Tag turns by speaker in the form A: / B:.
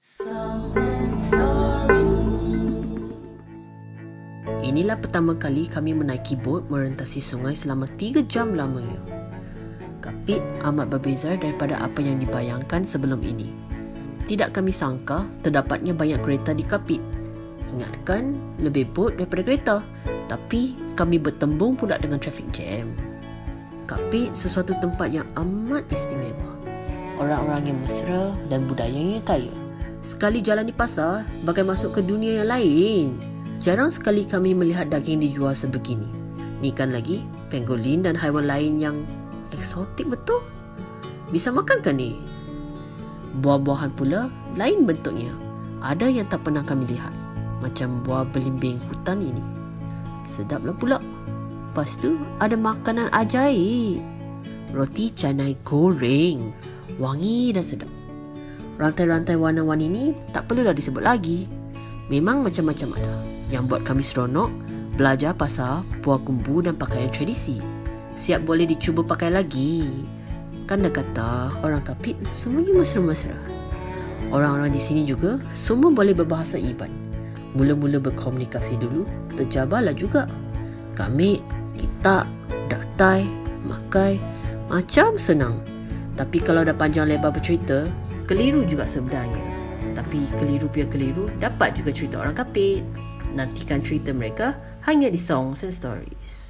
A: Songs and Stories. Inilah pertama kali kami menaiki bot merentasi sungai selama 3 jam lamanya. Kapit amat berbeza daripada apa yang dibayangkan sebelum ini. Tidak kami sangka terdapatnya banyak kereta di Kapit. Ingatkan, lebih bot daripada kereta. Tapi kami bertembung pula dengan traffic jam. Kapit sesuatu tempat yang amat istimewa. Orang-orang yang mesra dan budayanya kaya. Sekali jalan di pasar, bagai masuk ke dunia yang lain. Jarang sekali kami melihat daging dijual sebegini. Ni kan lagi pangolin dan haiwan lain yang eksotik betul. Bisa makan kan ni? Buah-buahan pula lain bentuknya. Ada yang tak pernah kami lihat. Macam buah belimbing hutan ini. Sedaplah pula. Lepas tu ada makanan ajaib. Roti canai goreng. Wangi dan sedap. Rantai-rantai warna-warni ni tak perlulah disebut lagi. Memang macam-macam ada. Yang buat kami seronok belajar pasal buah kumbu dan pakaian tradisi. Siap boleh dicuba pakai lagi. Kan dah kata orang Kapit semuanya mesra-mesra. Orang-orang di sini juga semua boleh berbahasa Iban. Mula-mula berkomunikasi dulu, terjabarlah juga. Kami, kita, daktai, makai, macam senang. Tapi kalau dah panjang lebar bercerita, keliru juga sebenarnya. Tapi keliru pia keliru, dapat juga cerita orang Kapit. Nantikan cerita mereka hanya di Songs and Stories.